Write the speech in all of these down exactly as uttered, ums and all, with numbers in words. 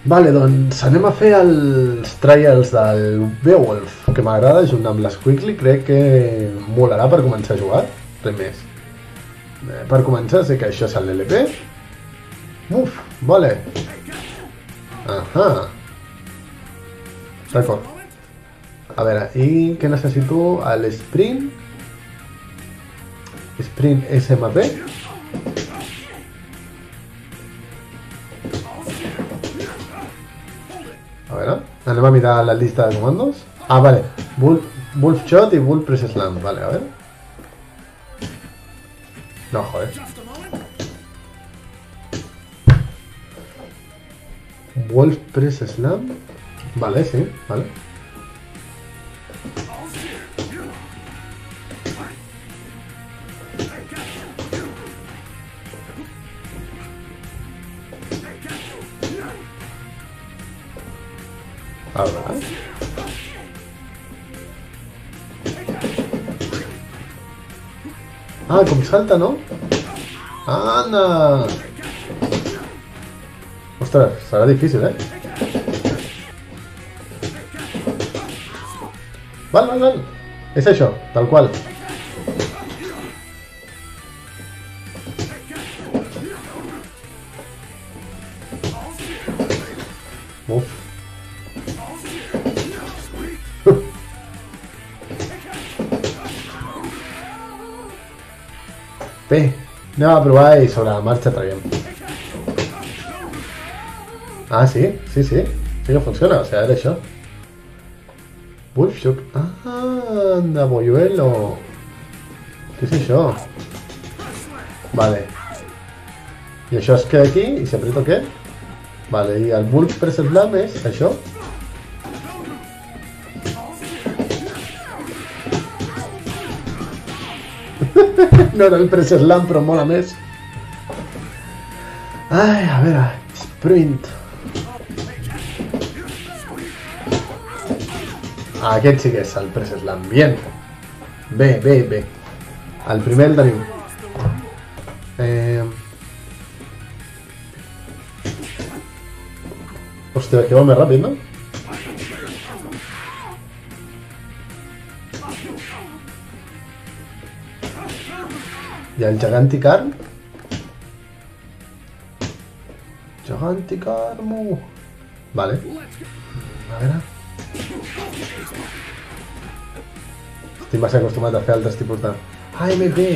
Vale, doncs anem a fer els trials del Beowulf, que m'agrada junt amb l'Squiggly, crec que molarà per començar a jugar, res més. Eh, per començar sé que això és l'L P. Uf, vale. Ahà. D'acord. A veure, i què necessito? L'Sprint. Sprint S M P. A veure, anem a mirar la llista de comandos. Ah, vale. Wolf, Wolf Shot i Wolf Press Slam. Vale, a ver. No, joder. Wolf Press Slam. Vale, sí, vale. A ver. Ah, com salta, no? Anda! Ostres, serà difícil, eh? Val, val, val. És això, tal qual. Uf. Bé, anem a provar i sobre la marxa traiem. Ah, sí, sí, sí. Sí que funciona, o sigui, era això. Wolf Shock. Ah, anda, polluelo. Què és això? Vale. I això es queda aquí i si aprieto què? Vale, i el Wolf Press Slam és això. No era el Press Slam, però mola més. Ai, a veure, Sprint. Ah, aquest sí que és el Press Slam. Bien. Bé, bé, bé. El primer el tenim. Eh... Hòstia, que va més ràpid, no? I el Giganticarm. Giganticarmo. Vale. A veure. Estic massa acostumat a fer altres tipus de... A M P!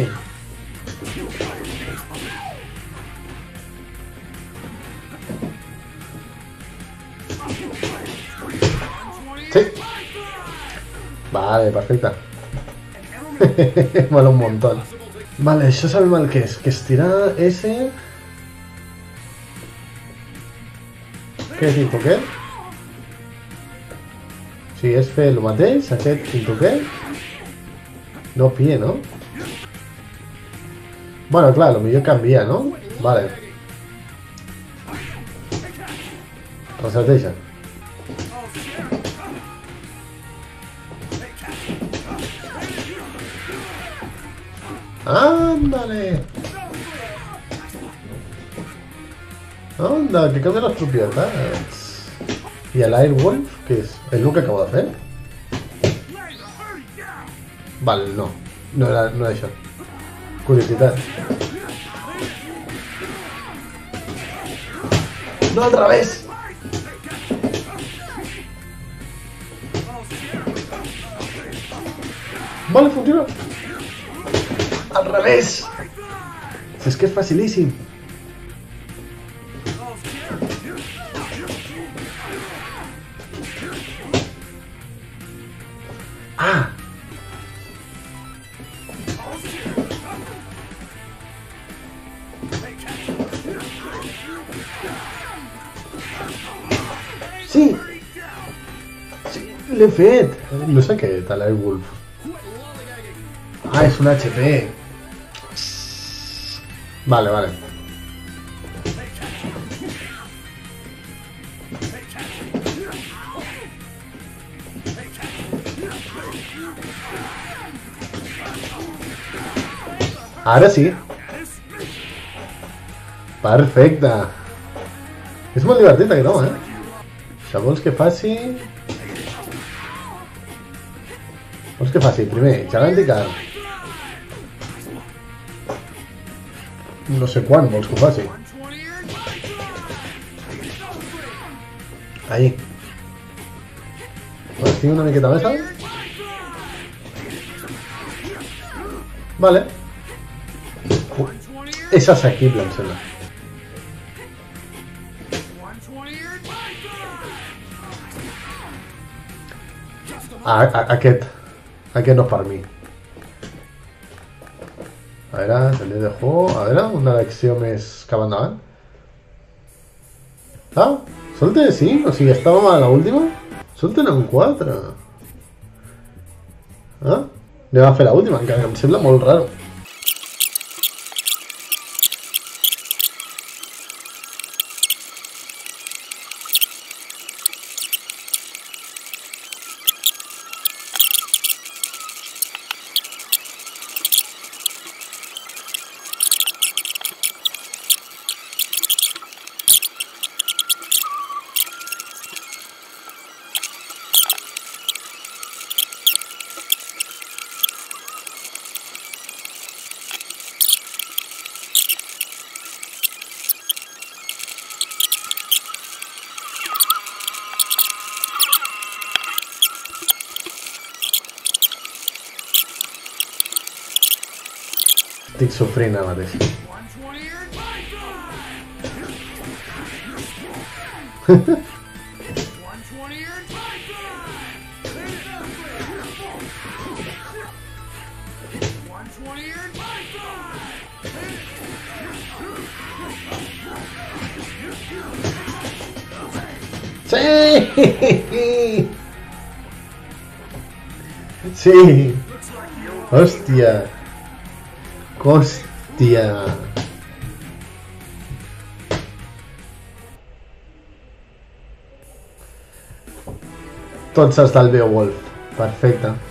Sí! Vale, perfecte. Mola un montón. Vale, això sabem el que és. Que estirar S... Què és tinto què? O sigui, és fer el mateix, aquest tinto què? No pie, no? Bueno, clar, lo millor canvia, no? Vale. Reseteja. ¡Ándale! ¡Anda! Que cambia las propiedades. ¿Y el Airwolf? ¿Qué es? ¿Es lo que acabo de hacer? Vale, no. No era, no era eso. Curiosidad. ¡No, otra vez! Vale, funciona. Al revés. Si es que es facilísimo. Ah. Sí. Sí, l'he fet. No sé què tal el Wolf. Ah, és un H P. Vale, vale. Ara sí. Perfecte. És molt divertit aquest home, eh? sea, vols que faci... Vols que faci, primer, gegant i carn. No sé quan vols que ho faci. Ahí. Estic una miqueta més alt. Vale. Uh, és assequible, em sembla. A, a, aquest. Aquest no és per mi. A veure, també de juego. A veure, una elecció més cap endavant. Ah, sol té cinc, o sigui, estàvem a l'última. Sol tenen quatre. Ah, anem a fer l'última, encara que em sembla molt raro. Estic sofrint ara mateix. Sí! Sí! Hòstia! Hòstia! Tots els del Beowulf. Perfecte.